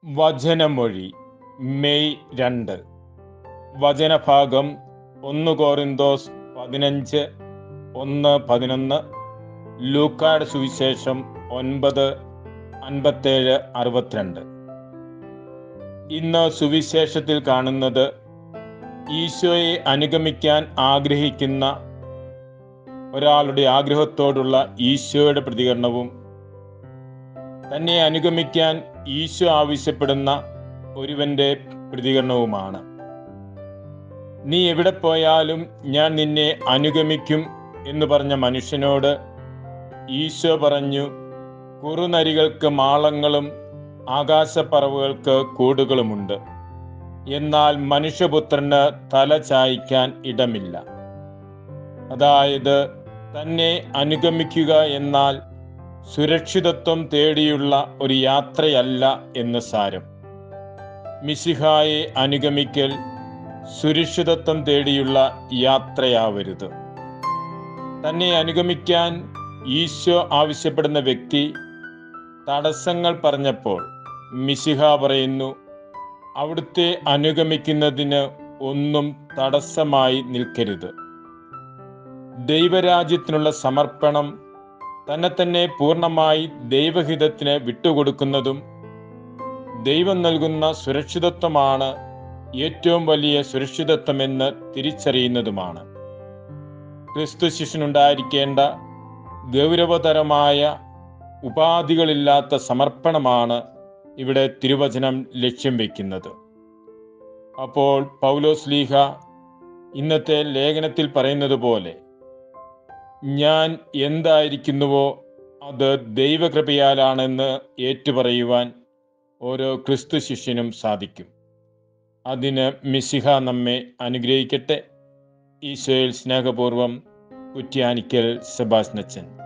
വചനമൊഴി May 2. വചനഭാഗം 1 കോരിന്തോസ് 15:1-11, ലൂക്കായുടെ സുവിശേഷം 9:57-62. ഇന്ന് സുവിശേഷത്തിൽ കാണുന്നത് ഈശോയെ അനുഗമിക്കാൻ ആഗ്രഹിക്കുന്ന ഒരാളുടെ ആഗ്രഹത്തോടുള്ള ഈശോയുടെ പ്രതികരണവും, തന്നെ അനുഗമിക്കാൻ ഈശോ ആവശ്യപ്പെടുന്ന ഒരുവന്റെ പ്രതികരണവുമാണ്. നീ എവിടെ പോയാലും ഞാൻ നിന്നെ അനുഗമിക്കും എന്ന് പറഞ്ഞ മനുഷ്യനോട് ഈശോ പറഞ്ഞു, കുറുനരികൾക്ക് മാളങ്ങളും ആകാശപ്പറവുകൾക്ക് കൂടുകളുമുണ്ട്, എന്നാൽ മനുഷ്യപുത്രന് തല ചായ്ക്കാൻ ഇടമില്ല. അതായത്, തന്നെ അനുഗമിക്കുക എന്നാൽ സുരക്ഷിതത്വം തേടിയുള്ള ഒരു യാത്രയല്ല എന്ന് സാരം. മിശിഹായെ അനുഗമിക്കൽ സുരക്ഷിതത്വം തേടിയുള്ള യാത്രയാവരുത്. തന്നെ അനുഗമിക്കാൻ ഈശോ ആവശ്യപ്പെടുന്ന വ്യക്തി തടസ്സങ്ങൾ പറഞ്ഞപ്പോൾ മിശിഹ പറയുന്നു, അവിടുത്തെ അനുഗമിക്കുന്നതിന് ഒന്നും തടസ്സമായി നിൽക്കരുത്. ദൈവരാജ്യത്തിനുള്ള സമർപ്പണം, തന്നെ പൂർണ്ണമായി ദൈവഹിതത്തിന് വിട്ടുകൊടുക്കുന്നതും ദൈവം നൽകുന്ന സുരക്ഷിതത്വമാണ് ഏറ്റവും വലിയ സുരക്ഷിതത്വമെന്ന് തിരിച്ചറിയുന്നതുമാണ്. ക്രിസ്തു ശിഷ്യനുണ്ടായിരിക്കേണ്ട ഗൗരവതരമായ ഉപാധികളില്ലാത്ത സമർപ്പണമാണ് ഇവിടെ തിരുവചനം ലക്ഷ്യം വയ്ക്കുന്നത്. അപ്പോൾ പൗലോസ്ലീഹ ഇന്നത്തെ ലേഖനത്തിൽ പറയുന്നത് പോലെ, ഞാൻ എന്തായിരിക്കുന്നുവോ അത് ദൈവകൃപയാലാണെന്ന് ഏറ്റുപറയുവാൻ ഓരോ ക്രിസ്തു ശിഷ്യനും സാധിക്കും. അതിന് മിശിഹ നമ്മെ അനുഗ്രഹിക്കട്ടെ. ഈശോയിൽ സ്നേഹപൂർവം, കുറ്റ്യാനിക്കൽ സെബാസ്റ്റ്യൻ.